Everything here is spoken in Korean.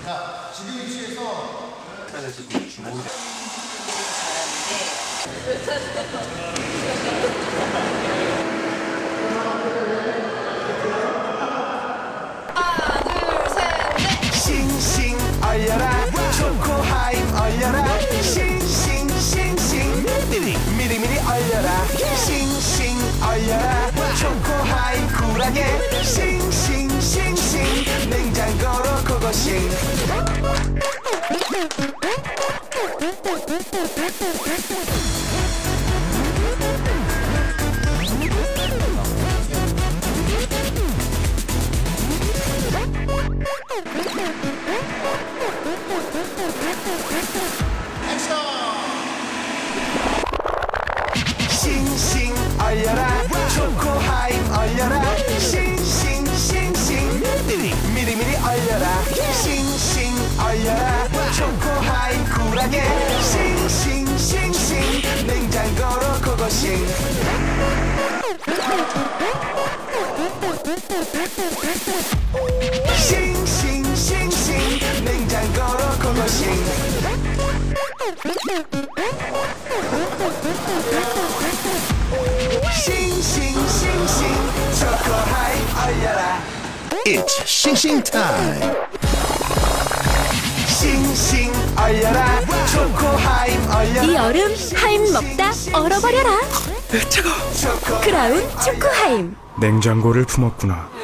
자, 지금 위치에서 싱싱 얼려라 초코하임 얼려라 싱싱싱싱 미리미리 얼려라 싱싱 얼려라 초코하임 쿨하게 싱싱싱싱 냉장고로 고고싱 싱싱 얼려라 초코하임 얼려라 싱싱싱싱 미리미리 얼려라 싱싱 얼려라 초코하임 쿨하게 싱싱싱싱 냉장고로 고고싱 싱싱싱싱 냉장고로 고고싱 싱싱싱싱 초코하임 얼려라 It's 싱싱 타임. 싱싱 얼려라 초코하임 얼려라 이 여름 하임 먹다 얼어버려라. 초코 크라운 초코하임. 냉장고를 품었구나.